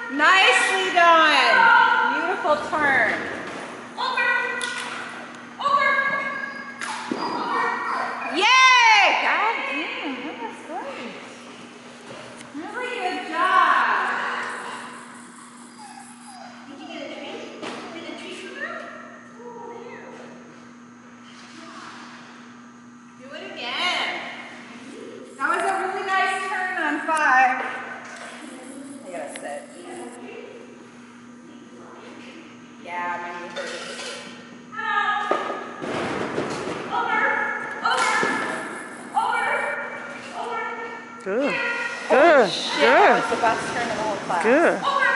Nicely done. Beautiful turn. Yay! God damn, that was great. Really good job. Did you get a treat? Did a treat come out? Oh, there. Do it again. That was a really nice turn on 5. I gotta sit. Yeah, my knee hurts. Good. Holy Good. shit, Good. that was the best turn in the whole class. Good.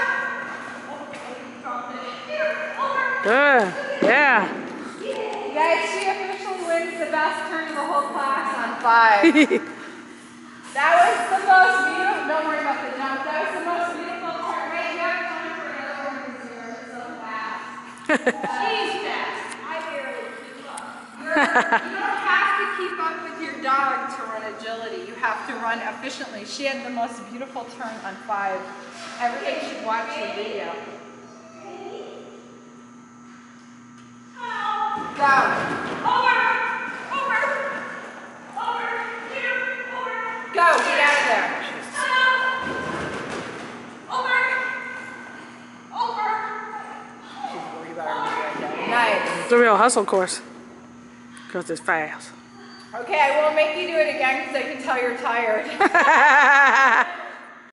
Good. Yeah. You guys, she officially wins the best turn in the whole class on 5. That was the most beautiful. Don't worry about the jump. That was the most beautiful turn. Wait, you have time for another one because you're so fast. She's fast. I barely keep up. You don't have to keep up with your dog to run agility. You have to run efficiently. She had the most beautiful turn on 5. Everybody should watch the video. Go. Go, get out of there. She's worried about her knee right now. Nice. It's a real hustle course. Because it's fast. Okay, I won't make you do it again because I can tell you're tired.